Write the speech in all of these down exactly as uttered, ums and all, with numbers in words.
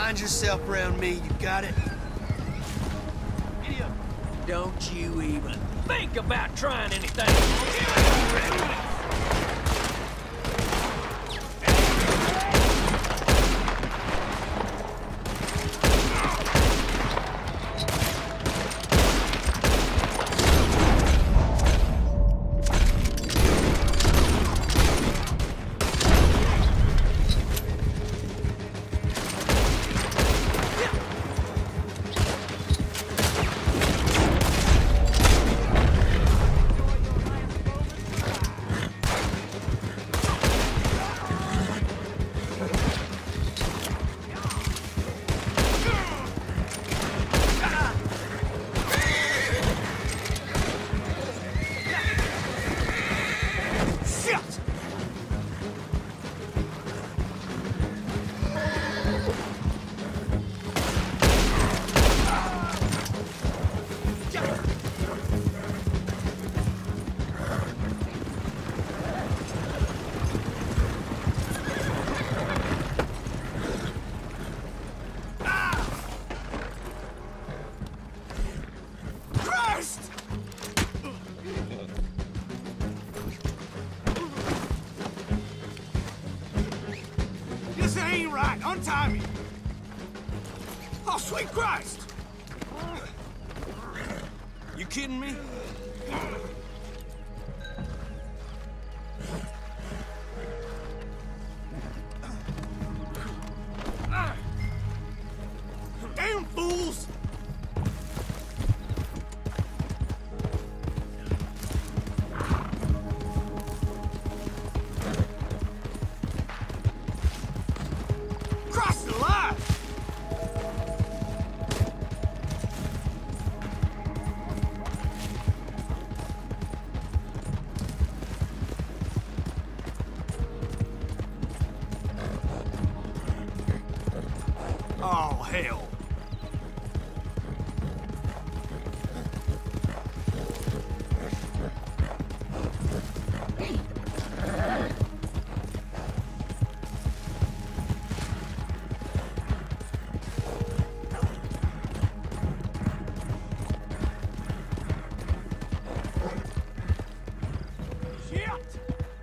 Mind yourself around me, you got it? Don't you even think about trying anything. This ain't right. Untie me. Oh, sweet Christ! You kidding me? Damn fools! Christ alive! Oh, hell. Shit!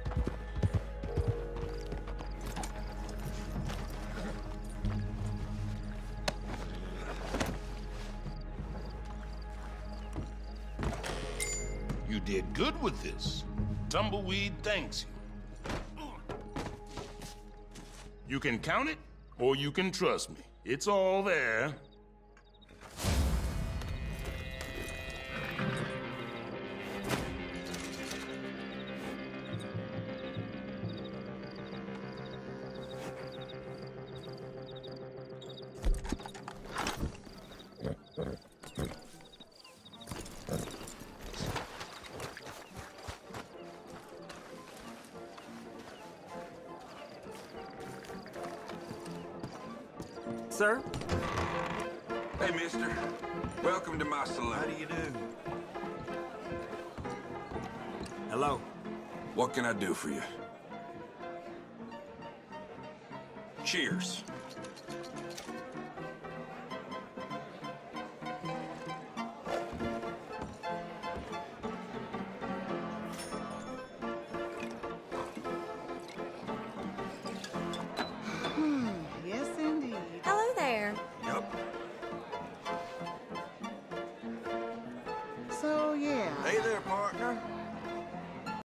You did good with this. Tumbleweed thanks you. You can count it, or you can trust me. It's all there. Sir? Hey, mister. Welcome to my saloon. How do you do? Hello. What can I do for you? Cheers.